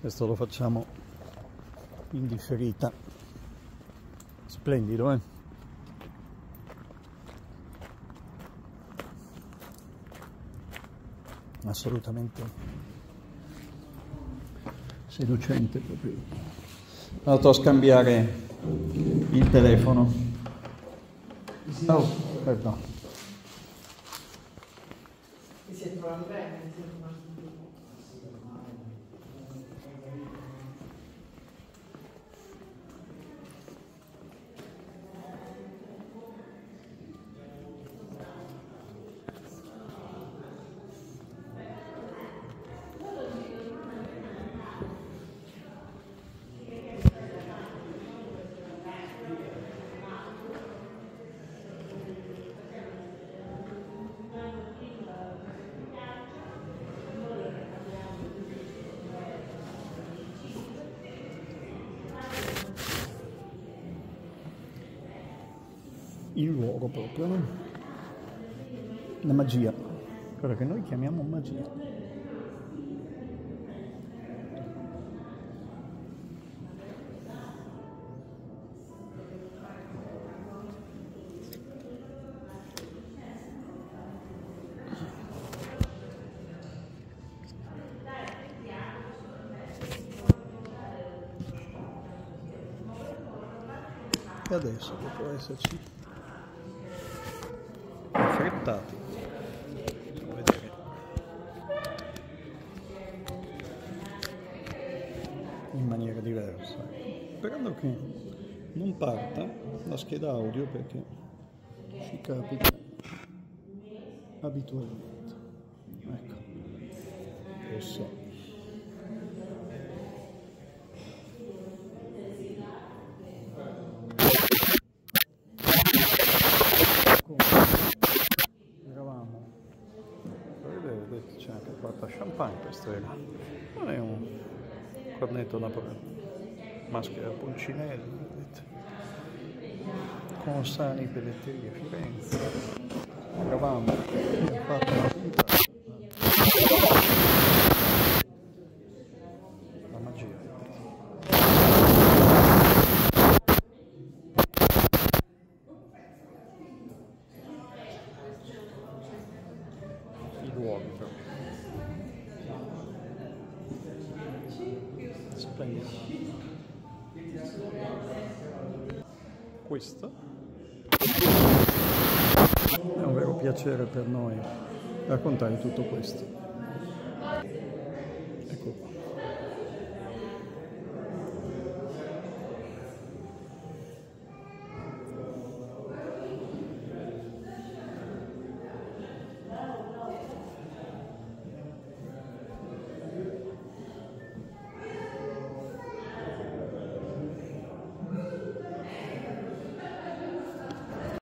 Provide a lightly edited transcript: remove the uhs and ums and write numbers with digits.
Questo lo facciamo in differita. Splendido, assolutamente seducente proprio. Ho andato a scambiare il telefono. Oh, perdono. Ti sei trovato bene? Il luogo proprio, no? La magia, quello che noi chiamiamo magia. E adesso può esserci affrettati, facciamo vedere, in maniera diversa, sperando che non parta la scheda audio, perché ci capita abitualmente. Ecco, adesso c'è anche quarta champagne, questo era. Non è un cornetto napoletano, maschera Pulcinella, vedete. Consani Pelletteria Firenze. Eravamo, abbiamo fatto una puntata. La magia. I luoghi proprio. Splendido. Questo è un vero piacere per noi raccontare tutto questo.